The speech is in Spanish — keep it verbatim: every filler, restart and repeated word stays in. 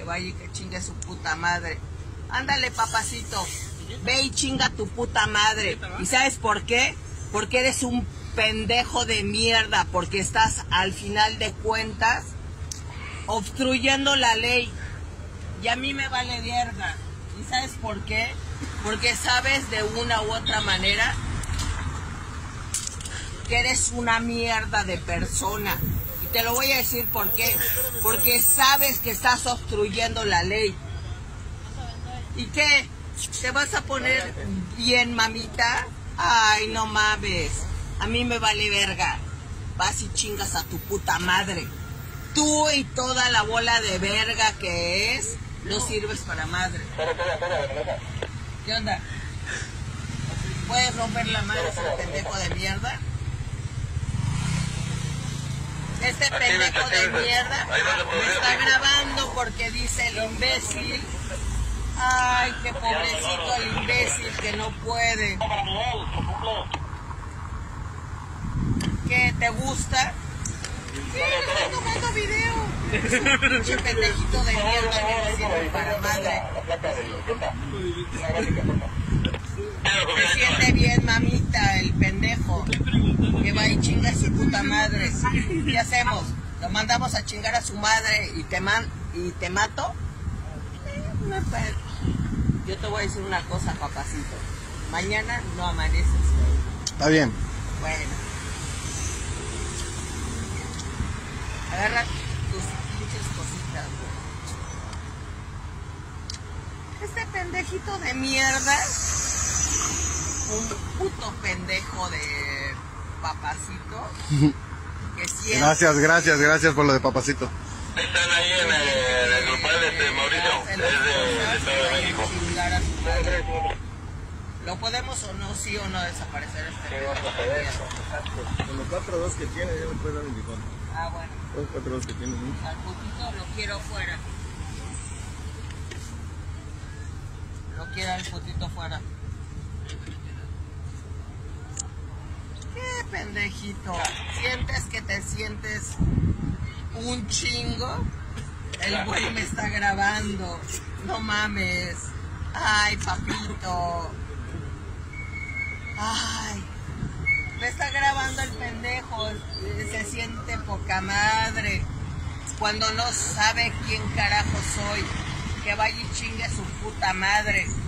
Que vaya y que chingue su puta madre. Ándale, papacito. Ve y chinga tu puta madre. ¿Y sabes por qué? Porque eres un pendejo de mierda. Porque estás, al final de cuentas, obstruyendo la ley. Y a mí me vale verga. ¿Y sabes por qué? Porque sabes de una u otra manera que eres una mierda de persona. Y te lo voy a decir por qué. Porque sabes que estás obstruyendo la ley. ¿Y qué? ¿Te vas a poner bien, mamita? Ay, no mames. A mí me vale verga. Vas y chingas a tu puta madre. Tú y toda la bola de verga que es, no sirves para madre. ¿Qué onda? ¿Puedes romper la madre a ese pendejo de mierda? Este pendejo de mierda me está grabando porque dice el imbécil. Ay, qué pobrecito el imbécil que no puede. ¿Qué? ¿Te gusta? Sí, estoy tomando video. Es un pinche pendejito de mierda que no sirve para madre. Se siente bien, mamita, el pendejo. Que va y chinga a su puta madre. ¿Qué hacemos? ¿Lo mandamos a chingar a su madre y te, man y te mato? No, yo te voy a decir una cosa, papacito. Mañana no amaneces. Está bien. Bueno. Agarra tus pinches cositas, güey. Este pendejito de mierda. Un puto pendejo de papacito. Que siempre... Gracias, gracias, gracias por lo de papacito. Están ahí en el, en el grupal este Mauricio, es de, de Estado de México. ¿Lo podemos o no, sí o no desaparecer este? Con los cuatro dos que tiene, ya me puede dar un bifón. Ah, bueno. Los cuatro dos que tiene. ¿Sí? Al putito lo quiero fuera. Lo quiero al putito fuera. ¿Qué pendejito? ¿Sientes que te sientes un chingo? El güey me está grabando. No mames. Ay, papito. Ay. Me está grabando el pendejo. Se siente poca madre. Cuando no sabe quién carajo soy. Que vaya y chingue a su puta madre.